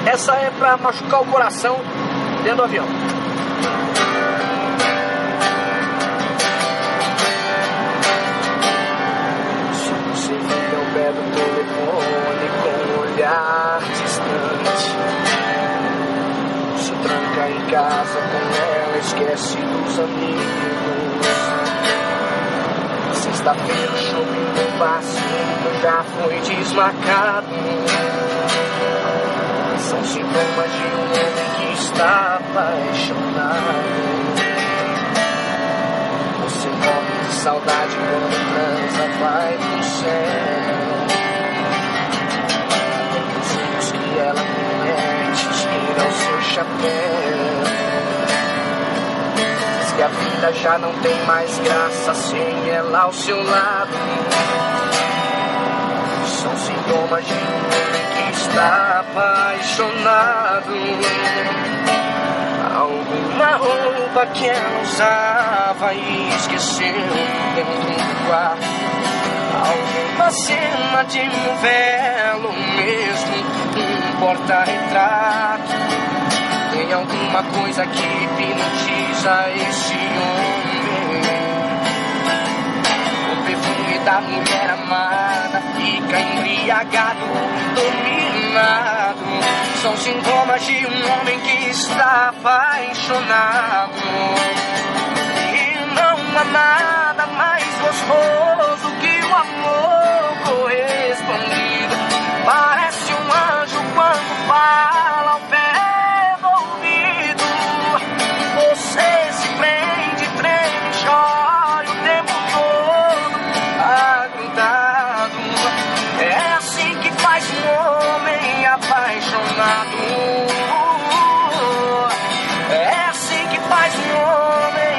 Essa é pra machucar o coração dentro do avião. Se você fica ao pé do telefone com um olhar distante, se tranca em casa com ela, esquece dos amigos. Sexta-feira o shopping no vazio já foi desmarcado. São sintomas de um homem que está apaixonado. Você morre de saudade quando transa, vai pro céu. Os sonhos que ela promete, tira o seu chapéu. Diz que a vida já não tem mais graça sem ela ao seu lado. São sintomas de um homem que está apaixonado. Alguma roupa que ela usava e esqueceu dentro do quarto. Alguma cena de novela, ou mesmo um porta-retrato. Tem alguma coisa que hipnotiza esse homem. O perfume da mulher amada fica embriagado, dominado. São sintomas de um homem que está apaixonado. E não há nada mais gostoso que o amor correspondido. Parece um anjo quando fala ao pé do ouvido. Você se prende, treme, chora o tempo todo agrudado. É assim que faz um homem apaixonado. É assim que faz um homem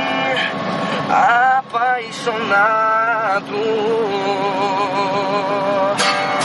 apaixonado.